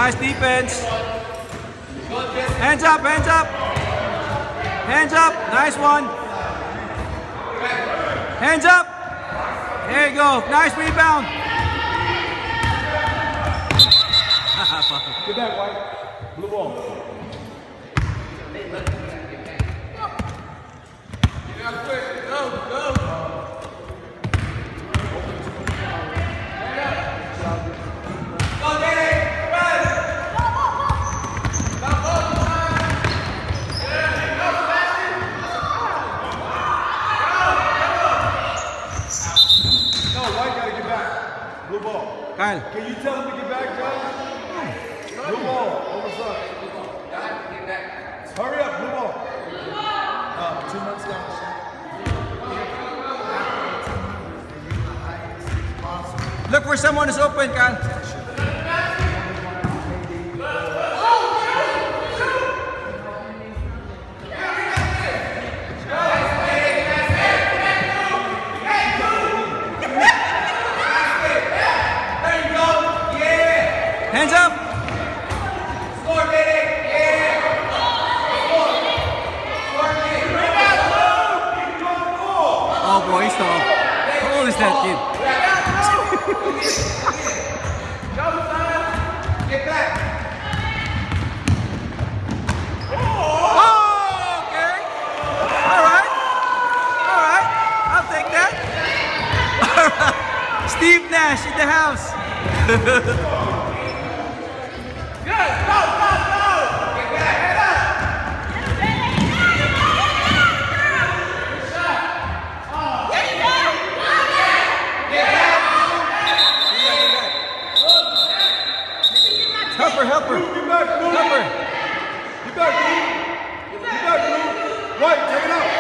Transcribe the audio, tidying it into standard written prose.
Nice defense. Hands up, hands up. Hands up. Nice one. Hands up. There you go. Nice rebound. Get back, White. Blue ball. Go, go. Kyle. Can you tell him to get back, John? Blue ball, over side. Hurry up, blue ball. 2 months down. Look for someone who's open, Kyle. Hands up! Score, baby! Yeah! Oh boy, he's tall. How old is that kid? Get back! Oh, okay. Alright. Alright. I'll take that. Alright. Steve Nash in the house. Help her. Get back, Blue. Help her. Get back, Blue. Get back, Blue. White, take it out.